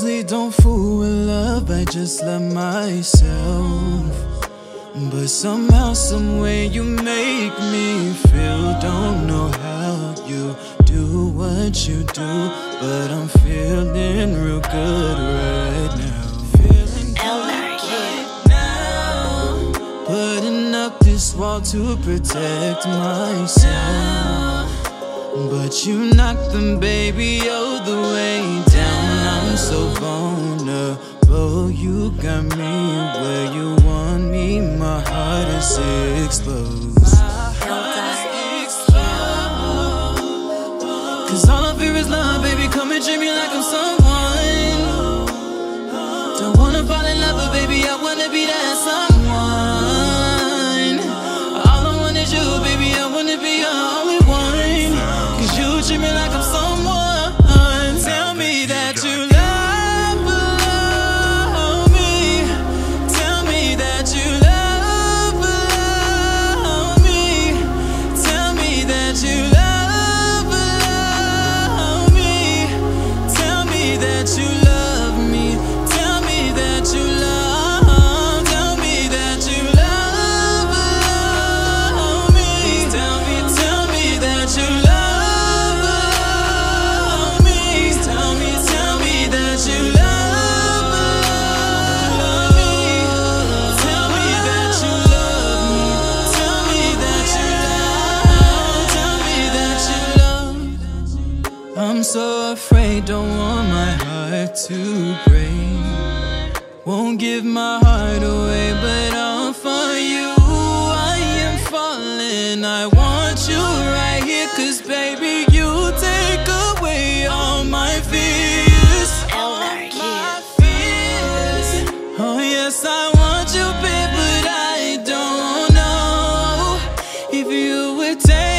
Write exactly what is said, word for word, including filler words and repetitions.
usually don't fool with love, I just love myself. But somehow, someway you make me feel. Don't know how you do what you do, but I'm feeling real good right now. Feeling good right now. Putting up this wall to protect myself, but you knocked them, baby, all the way down. I'm so vulnerable, you got me where you want me. My heart is exposed. Cause all I fear is love, baby, come and treat me like I'm someone. Don't wanna fall in love, but baby, I wanna be that someone. All I want is you, baby, I wanna be your only one. Cause you treat me like I'm someone. Tell me that you love, love me. Tell me that you love, love me. Tell me that you love, love me. Tell me that you love me. Tell me that you love. Tell me that you love, love me. Tell me, tell me that you love. I'm so afraid, don't want my heart to break. Won't give my heart away, but all for you I am falling. I want you right here, cause baby, you take away all my fears. All my fears. Oh yes, I want you, babe, but I don't know if you would take